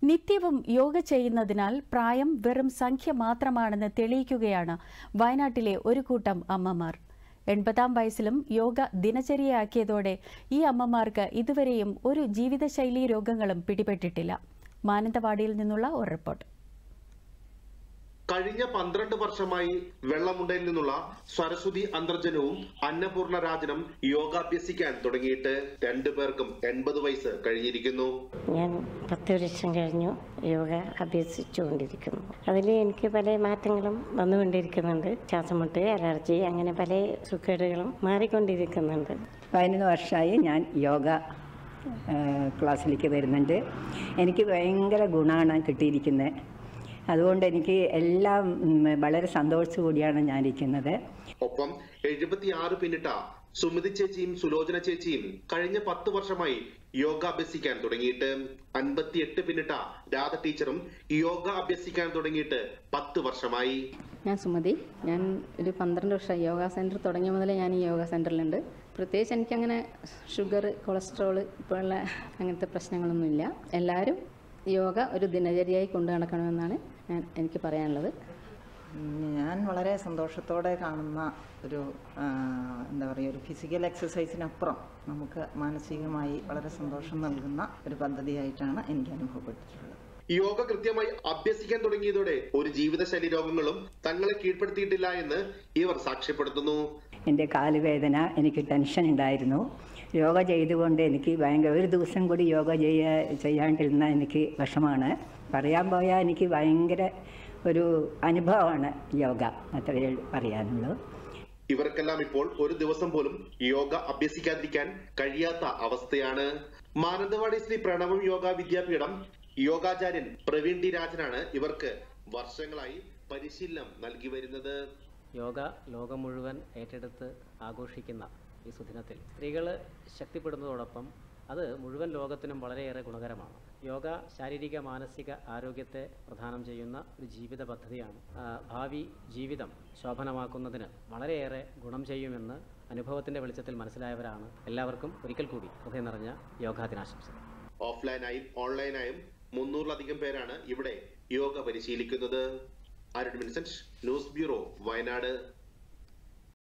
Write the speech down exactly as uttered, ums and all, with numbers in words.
നിത്യവും യോഗ ചെയ്യുന്നതിനാൽ പ്രായം വെറും സംഖ്യ മാത്രമാണെന്ന് തെളിയിക്കുകയാണ് വയനാട്ടിലെ ഒരു കൂട്ടം അമ്മമാർ. എൺപതാം വയസ്സിലും യോഗ ദിനചര്യയാക്കിയതോടെ ഈ അമ്മമാർക്ക് ഇതുവരെയും ഒരു ജീവിതശൈലീ രോഗങ്ങളും പിടിപെട്ടിട്ടില്ല. മാനന്തവാടിയിൽ നിന്നുള്ള ഒരു റിപ്പോർട്ട്. കഴിഞ്ഞ പന്ത്രണ്ട് വർഷമായി വെള്ളമുണ്ടയിൽ നിന്നുള്ള സരസ്വതി അന്തർജനവും അന്നപൂർണ രാജനും യോഗാഭ്യസിക്കാൻ തുടങ്ങിയിട്ട് രണ്ടുപേർക്കും എൺപത് വയസ്സ് കഴിഞ്ഞിരിക്കുന്നു. ഞാൻ പത്ത് വർഷം കഴിഞ്ഞു യോഗ അഭ്യസിച്ചുകൊണ്ടിരിക്കുന്നു. അതിൽ എനിക്ക് പല മാറ്റങ്ങളും വന്നുകൊണ്ടിരിക്കുന്നുണ്ട്. ശ്വാസമുട്ട്, അലർജി, അങ്ങനെ പല സുഖേടുകളും മാറിക്കൊണ്ടിരിക്കുന്നുണ്ട്. പതിനൊന്ന് വർഷമായി ഞാൻ യോഗ ക്ലാസ്സിലേക്ക് വരുന്നുണ്ട്. എനിക്ക് ഭയങ്കര ഗുണമാണ് കിട്ടിയിരിക്കുന്നത്. അതുകൊണ്ട് എനിക്ക് എല്ലാം വളരെ സന്തോഷത്തോടെയാണ് ഞാൻ ഇരിക്കുന്നത്. ഒപ്പം എഴുപത്തിയാറ് പിന്നിട്ട സുമതി ചേച്ചിയും സുലോചന ചേച്ചിയും കഴിഞ്ഞ പത്ത് വർഷമായി യോഗ അഭ്യസിക്കാൻ തുടങ്ങിയിട്ട്. അൻപത്തിയെട്ട് പിന്നിട്ട രാധ ടീച്ചറും യോഗ അഭ്യസിക്കാൻ തുടങ്ങിയിട്ട് പത്ത് വർഷമായി. ഞാൻ സുമതി. ഞാൻ ഒരു പന്ത്രണ്ട് വർഷം യോഗ സെന്റർ തുടങ്ങിയ മുതലേ ഞാൻ ഈ യോഗ സെന്ററിലുണ്ട്. പ്രത്യേകിച്ച് എനിക്കങ്ങനെ ഷുഗർ, കൊളസ്ട്രോൾ ഇപ്പോഴുള്ള അങ്ങനത്തെ പ്രശ്നങ്ങളൊന്നുമില്ല. എല്ലാവരും യോഗ ഒരു ദിനചര്യയായി കൊണ്ടു നടക്കണമെന്നാണ് ഞാൻ എനിക്ക് പറയാനുള്ളത്. ഞാൻ വളരെ സന്തോഷത്തോടെ കാണുന്ന ഒരു എന്താ പറയുക ഒരു ഫിസിക്കൽ എക്സസൈസിനപ്പുറം നമുക്ക് മാനസികമായി വളരെ സന്തോഷം നൽകുന്ന ഒരു പദ്ധതിയായിട്ടാണ് എനിക്ക് അനുഭവപ്പെട്ടിട്ടുള്ളത്. യോഗ കൃത്യമായി അഭ്യസിക്കാൻ തുടങ്ങിയതോടെ ഒരു ജീവിതശൈലി രോഗങ്ങളും തങ്ങളെ കീഴ്പ്പെടുത്തിയിട്ടില്ല എന്ന് ഇവർ സാക്ഷ്യപ്പെടുത്തുന്നു. എൻ്റെ കാലുവേദന, എനിക്ക് ടെൻഷൻ ഉണ്ടായിരുന്നു. യോഗ ചെയ്തുകൊണ്ട് എനിക്ക് ഭയങ്കര ഒരു ദിവസം കൂടി യോഗ ചെയ്യാ ചെയ്യാണ്ടിരുന്ന എനിക്ക് വിഷമാണ്. പറയാൻ പോയാൽ എനിക്ക് ഭയങ്കര ഒരു അനുഭവമാണ് യോഗ, അത്രയേ പറയാനുള്ളൂ. ഇവർക്കെല്ലാം ഇപ്പോൾ ഒരു ദിവസം പോലും യോഗ അഭ്യസിക്കാതിരിക്കാൻ കഴിയാത്ത അവസ്ഥയാണ്. മാനന്തവാടി ശ്രീ പ്രണവം യോഗ വിദ്യാപീഠം യോഗാചാര്യൻ പ്രവീൺ ടി രാജനാണ് ഇവർക്ക് വർഷങ്ങളായി പരിശീലനം നൽകി വരുന്നത്. യോഗ ലോകം മുഴുവൻ ഏറ്റെടുത്ത് ആഘോഷിക്കുന്ന ഈ സുദിനത്തിൽ സ്ത്രീകൾ ശക്തിപ്പെടുന്നതോടൊപ്പം അത് മുഴുവൻ ലോകത്തിനും വളരെയേറെ ഗുണകരമാണ്. യോഗ ശാരീരിക മാനസിക ആരോഗ്യത്തെ പ്രദാനം ചെയ്യുന്ന ഒരു ജീവിത പദ്ധതിയാണ്. ഭാവി ജീവിതം ശോഭനമാക്കുന്നതിന് വളരെയേറെ ഗുണം ചെയ്യുമെന്ന് അനുഭവത്തിൻ്റെ വെളിച്ചത്തിൽ മനസ്സിലായവരാണ്. എല്ലാവർക്കും ഒരിക്കൽ കൂടി ഹൃദയം നിറഞ്ഞ യോഗാ ദിനാശംസകൾ. ഓഫ്ലൈനായും ഓൺലൈനായും മുന്നൂറിലധികം പേരാണ് ഇവിടെ യോഗ പരിശീലിക്കുന്നത്. Arun Vincent, news bureau, Wayanad.